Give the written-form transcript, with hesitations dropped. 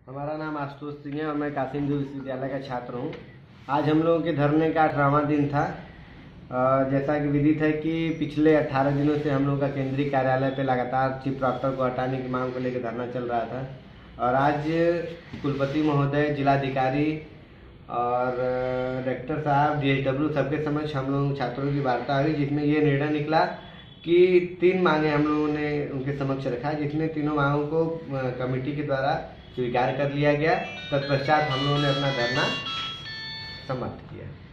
हमारा नाम आशुतोष सिंह है और मैं कासिम विश्वविद्यालय का छात्र हूँ। आज हम लोगों के धरने का 18वां दिन था। जैसा कि विदित है कि पिछले 18 दिनों से हम लोगों का केंद्रीय कार्यालय पे लगातार चीफ प्रॉक्टर को हटाने की मांग को लेकर धरना चल रहा था और आज कुलपति महोदय, जिलाधिकारी और डायरेक्टर साहब, DSW सबके समक्ष हम लोग छात्रों की वार्ता हुई, जिसमें ये निर्णय निकला कि 3 मांगे हम लोगों ने उनके समक्ष रखा, जिसमें तीनों मांगों को कमेटी के द्वारा स्वीकार कर लिया गया। तत्पश्चात हम लोगों ने अपना धरना समाप्त किया।